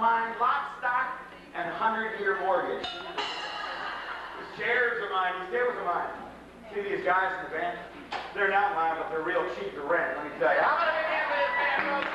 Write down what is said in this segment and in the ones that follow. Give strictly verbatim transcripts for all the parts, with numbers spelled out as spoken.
mine, lock, stock, and hundred-year mortgage. These chairs are mine, these tables are mine. See these guys in the band? They're not mine, but they're real cheap to rent, let me tell you. How about a big hand for this band, folks?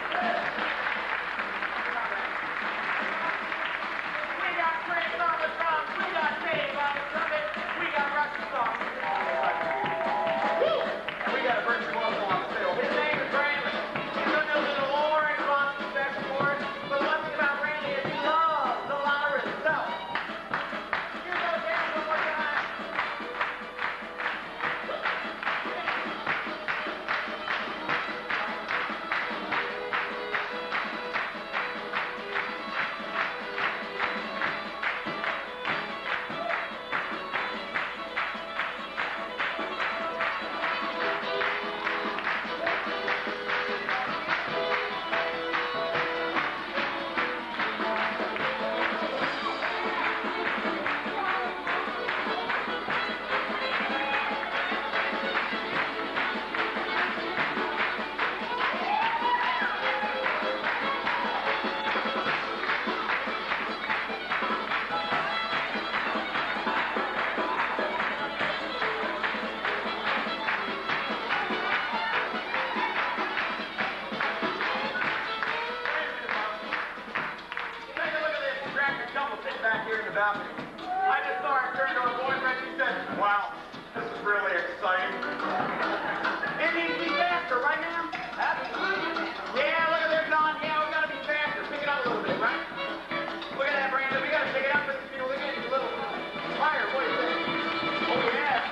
We got Chris on the drums, we got Dave on the trumpet, we got Rusty on the Woo! And we got a British local on the fiddle. His name is Randy. You don't know the lore and lots of special for it, but one thing about Randy is he loves the lottery itself. Here goes Randy one more time. I just saw her turn to her boyfriend and she said, wow, this is really exciting. It needs to be faster, right, ma'am? Absolutely. Yeah, look at their Don. Yeah, we gotta be faster. Pick it up a little bit, right? Look at that, Brandon. We gotta pick it up for these people. They're getting a little higher. What do you think? Oh, yeah.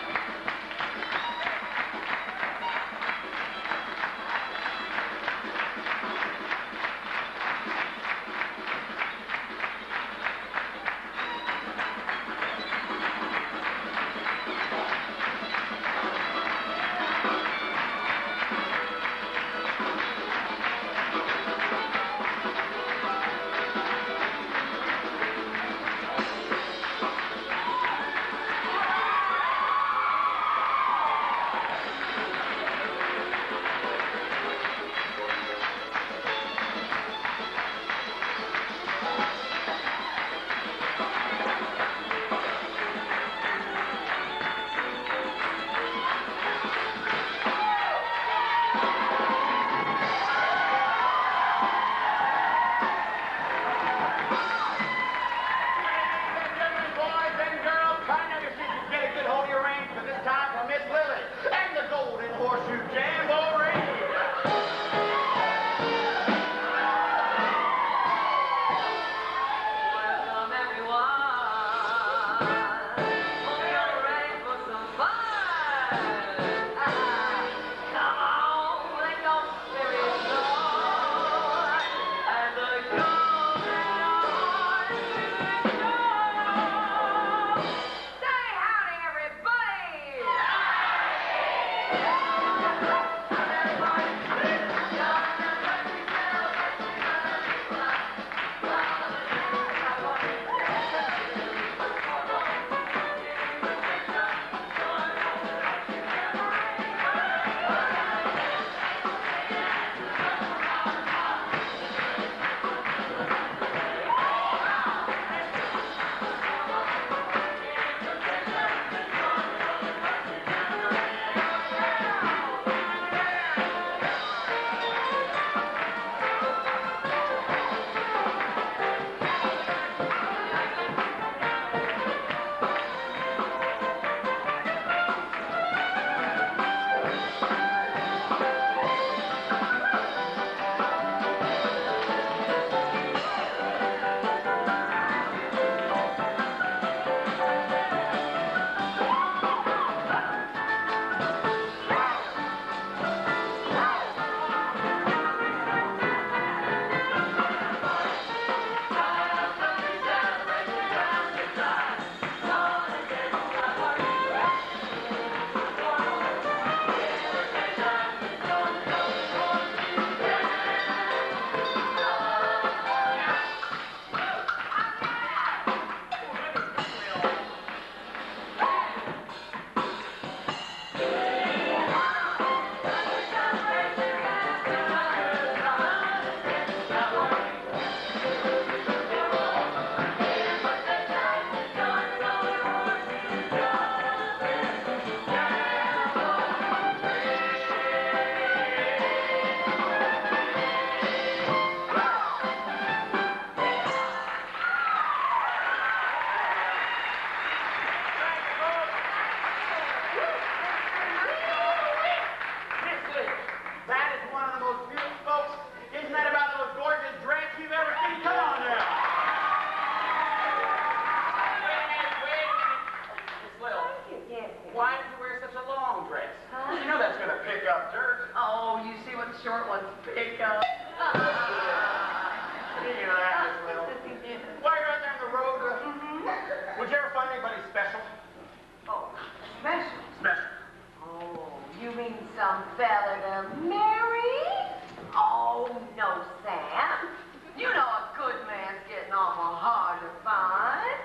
some fella to marry? Oh, no, Sam. You know a good man's getting awful hard to find.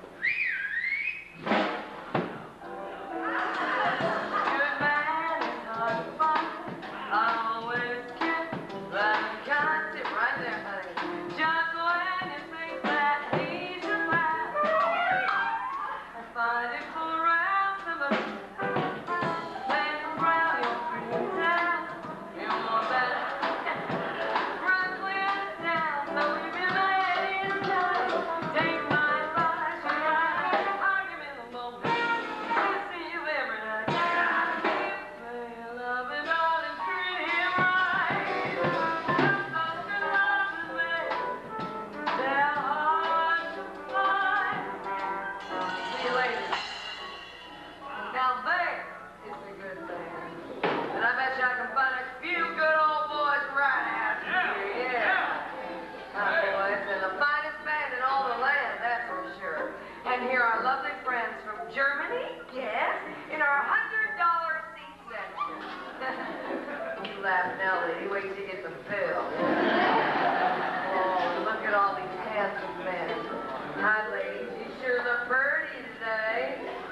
Good man is hard to find. Always kept like constant right there, honey. Just when you think that he's your man, I find it full around somebody. Take around your pretty town. You want that? Run clear down, so we be laying down. Take my advice, you got argument in the moment. I see you every night. Say you love it all and treat him right. Such a love is made. They're hard to find. See you later. Now there is a good man. And I bet you I can find a few good old boys right out here. Yeah. My boys, and the finest band in all the land, that's for sure. And here are lovely friends from Germany, yes, in our hundred dollar seat section. You laugh now, lady. Wait till you get the bill. Oh, look at all these handsome men. Hi, ladies. You sure look pretty today.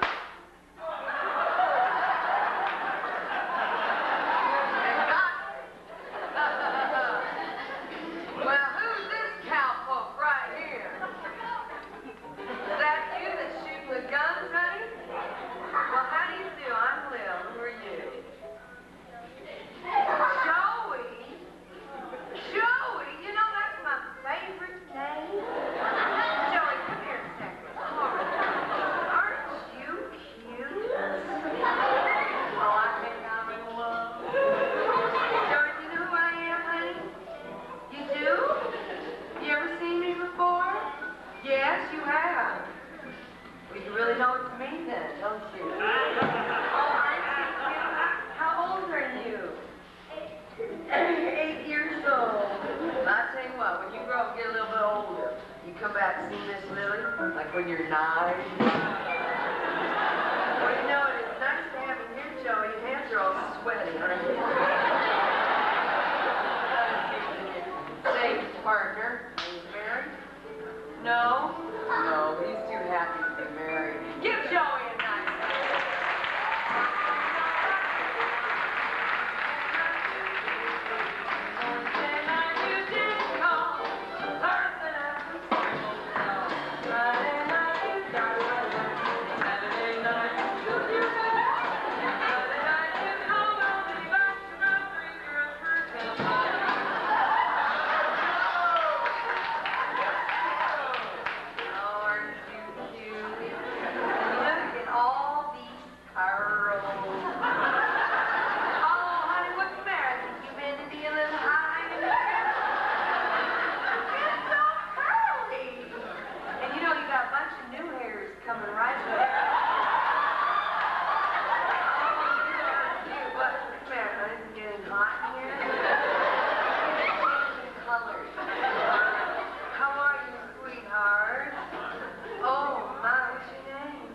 Well, who's this cowpoke right here? Is that you that's shooting the guns, honey? Well, how do you do? I'm Lil. Who are you? Joey? Joey? You know, that's my favorite name. Joey, come here a second. Aren't you cute? Oh, I think I'm in love. Joey, do you know who I am, honey? You do? You ever seen me before? Yes, you have. Well, you really know it's me then, don't you? Oh, aren't you cute? How old are you? Eight years old. Well, I tell you what, when you grow up, get a little bit older, you come back and see Miss Lilly, like when you're nine. Well, you know, it's nice to have you here, Joey. Your hands are all sweaty, aren't they? Say, partner, are you married? No? No, he's too happy to be married. Give Joey a nice hand. Thursday night you did call. Thursday night you call. Friday night you got Saturday night you took your back. Sunday night you called on me back to my three girls for temple. Oh, aren't you cute? Look at all these curls. Oh, honey, what's the matter? Is the humidity a little high? It's so curly. And you know, you got a bunch of new hairs coming right there. Oh, you are cute. What's the matter, honey? Is it getting hot in here? Changing colors. How are you, sweetheart? Oh, my, what's your name?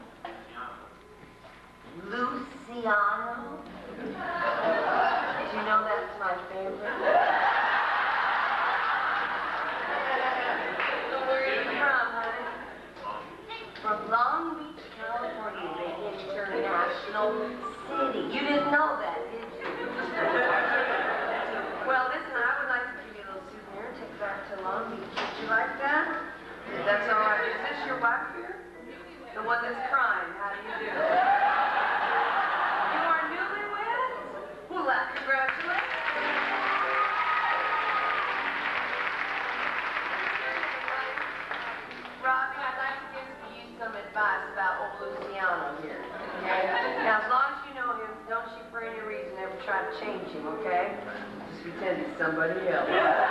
Luciano? Do you know that's my favorite? So where are you from, honey? From Long Beach, California, the international city. You didn't know that, did you? Well, listen, I would like to give you a little souvenir and take it back to Long Beach. Would you like that? If that's all right. Is this your wife here? The one that's crying. How do you do? You are newlyweds? Well, uh, congratulations. Robbie, I'd like to give you some advice about old Luciano here. Okay? Now, as long as you know him, don't you for any reason ever try to change him, okay? Just pretend he's somebody else. All right,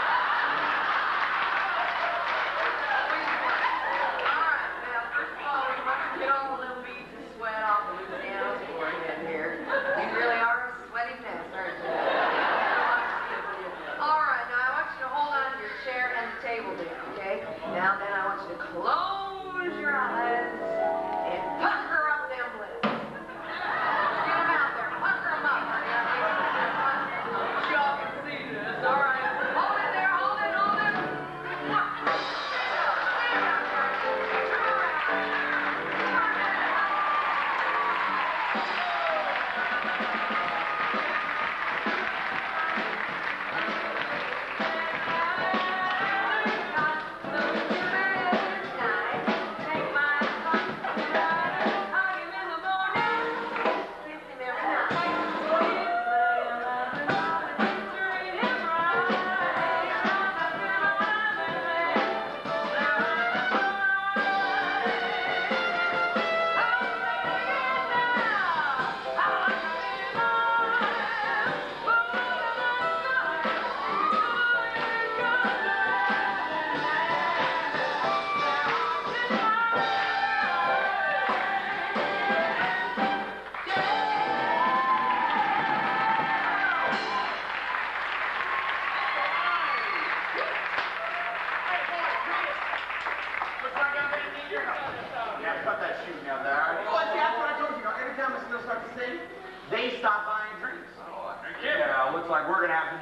now, first of all, we want to get all the little beads of sweat off of Luciano's forehead here. You really are a sweaty mess, aren't you? All right, now I want you to hold on to your chair and the table there, okay? Now then, I want you to close your eyes and pucker up them lips. Get them out there, pucker them up, honey.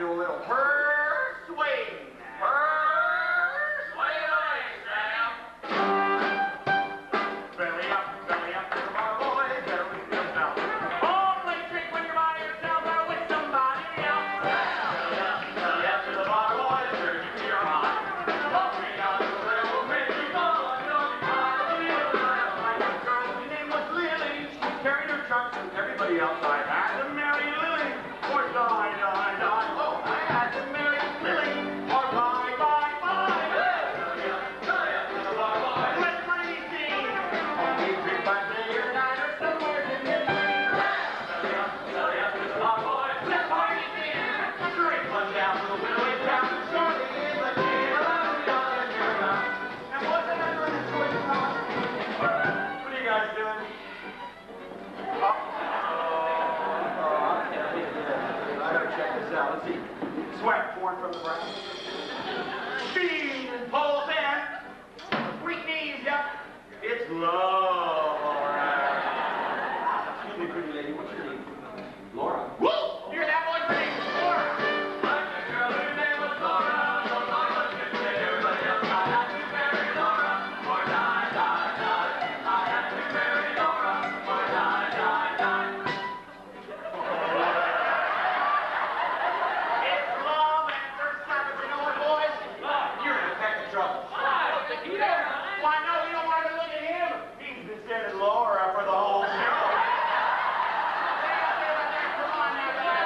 do a little persuading. Persuading, Sam. Belly up, belly up to the bar, boys. Better leave yourself. Only drink when you're by yourself or with somebody else. Belly up, belly up to the bar, boys. Dirty to your heart. Walking on the little baby boy. Don't cry, little girl. My girl, her name was Lily. She carried her trunks and everybody else. I had to marry Lily. Or die, die, die. Oh, I had to marry Lily. Or bye, bye, bye. Belly up, belly up to the bar, boys. Let's money sing. Only drink by day or night or somewhere in between. Belly up, belly up to the bar, boys. Let's party sing. Drink one down to the Willie down to Shorty in the king. And what's that doing in Troy Town? What are you guys doing? Oh. Oh, I gotta check this out. Let's see. Sweat pouring from the brow. Speed and pulls in. Weak knees, yep. It's Laura. Excuse me, pretty lady. What's your name? Laura. Woo! Hear that boy's name? Laura. Like a girl whose name was Laura. Don't know what you say. Everybody else. I had to marry Laura. Or die, die, die. I had to marry Laura. Or die, die, die. It's love at first sight, but you know what, boys? You're in a peck of trouble. Why, no, you don't want to look at him. He's been sending Laura for the whole show. Come on now, guys.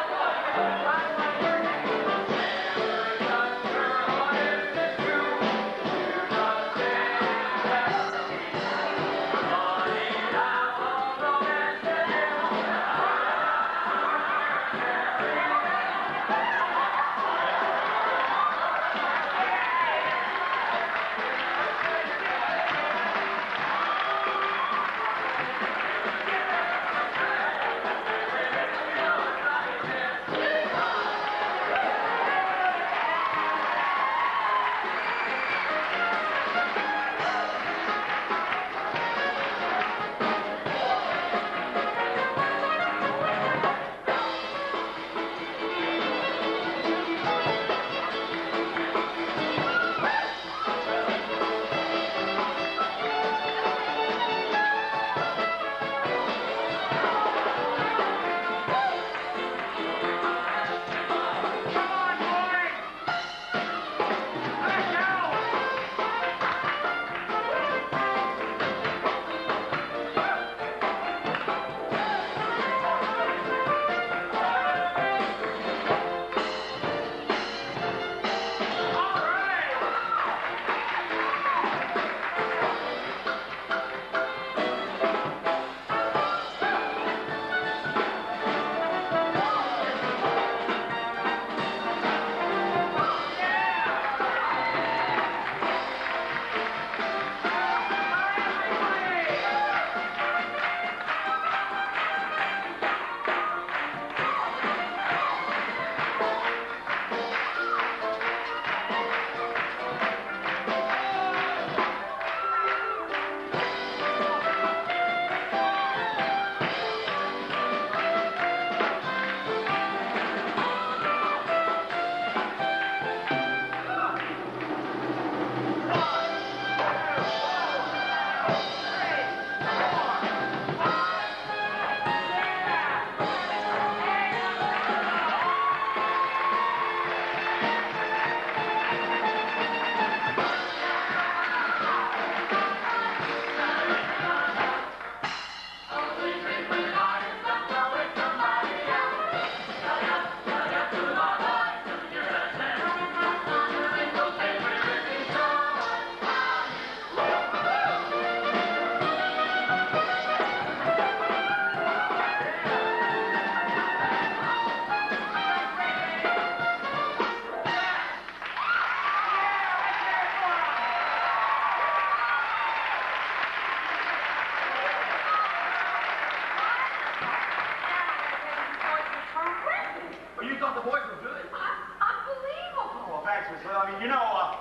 I mean, you know, uh,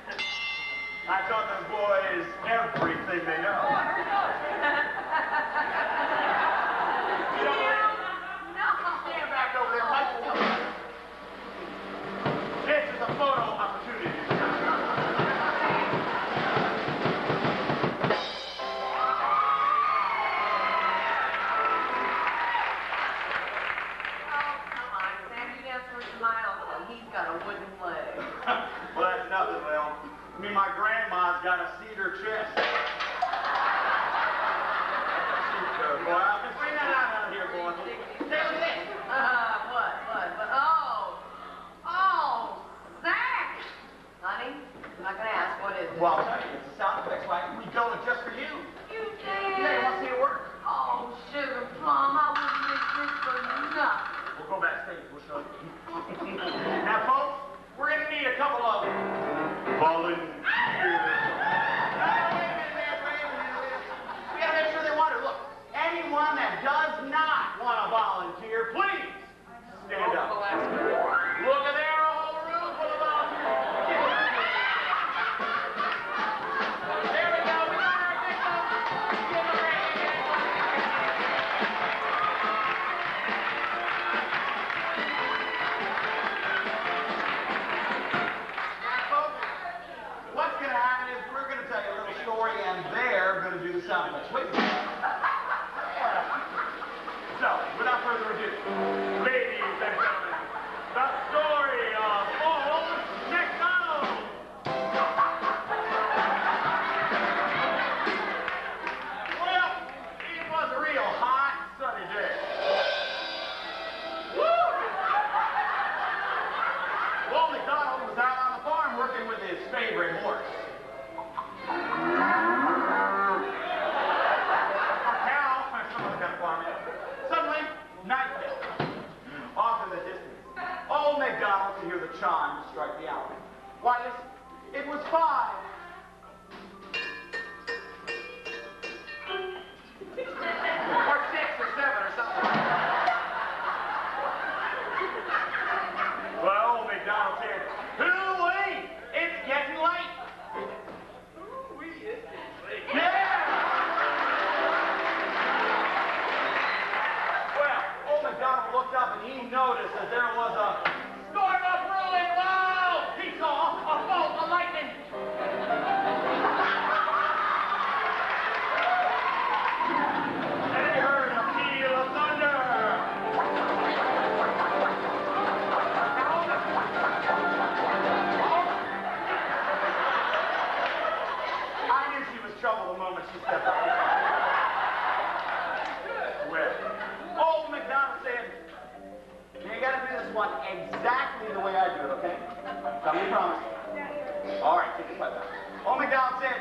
I taught those boys everything they know. Oh, I heard that. You know, no. Stand back over there, Mike. photo opportunity. Well, that's nothing, Lil. I mean, my grandma's got a cedar chest. Boy, I'll just bring that out out here, boy. Hey, look at this. Uh, what, what, what? Oh, oh, Zach. Honey, I'm not gonna ask, what is it? Well, I'll tell you, it's a sound effects like we built it just for you. You did? Yeah, you want to see it work? Oh, sugar plum, I wouldn't miss this for nothing. We'll go backstage, we'll show you. Now, folks, we're going to need a couple of volunteers. Now, wait a minute, man, wait a minute. We got to make sure they want it. Look, anyone that does not want to volunteer, please stand up. Look at there, a whole room full of volunteers. There we go. We got our big folks. Give them a hand. What's going to happen is we're going to tell you a little story, and they're going to do the sound effects. Wait. So, without further ado, ladies and gentlemen, the story of Old MacDonald. Well, it was a real hot, sunny day. Woo! Old MacDonald was out on the farm working with his favorite horse. Cow, some other kind of farm. Suddenly, night fell. Off in the distance, old MacDonald could hear the chimes strike the hour. Why, listen, it was five. Or six or seven or something like that. Well, old MacDonald said, "Hoo-wee, it's getting late." Yeah! Well, old MacDonald looked up and he noticed that there was a storm of brewing. Wow! He saw a bolt of lightning. And he heard a peal of thunder. Now, hold it. I knew she was trouble the moment she stepped up. Well, old MacDonald said, "You gotta do this one exactly the way I do it, okay? Come, you promise." All right, take it back. Old MacDonald said,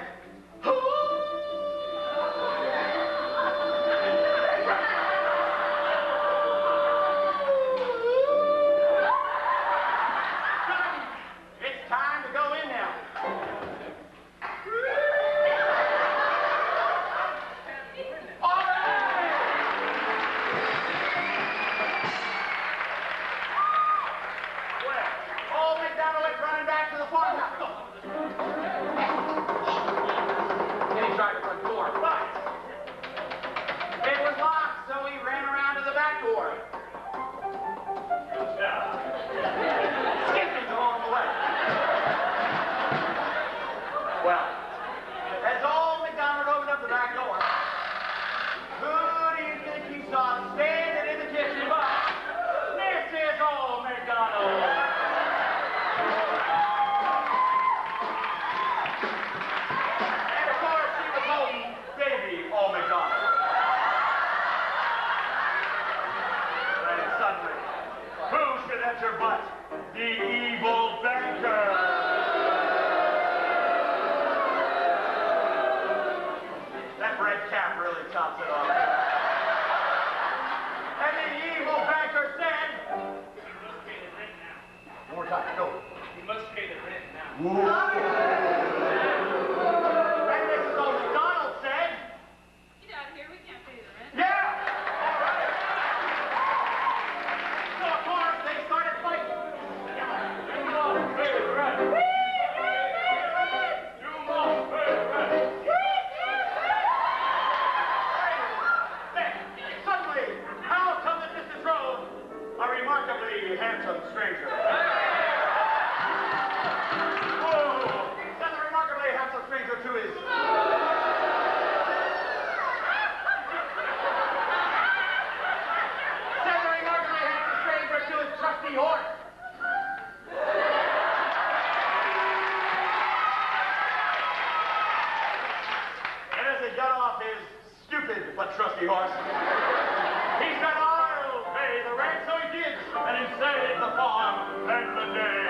"It's time to go in now." All right! Well, old MacDonald went running back to the farmhouse. Then he tried the front door, but it was locked, so he ran around to the back door. Skipping along the way. Well, as old MacDonald opened up the back door, who do you think he saw standing in the kitchen but Missus Old MacDonald? And of course, she was holding baby Old MacDonald. And suddenly, who should enter but the evil banker? That red cap really tops it off. And the evil banker said, one more time, go. You must pay the rent now. And Missus Old MacDonald said, Get out of here, we can't pay the rent. "Yeah, all right." So of course they started fighting. You must pay the rent. You must pay the rent. Then, suddenly, out of the distant road, a remarkably handsome stranger. crazy horse. He said, I'll pay the rent, so he did, and he saved the farm and the day.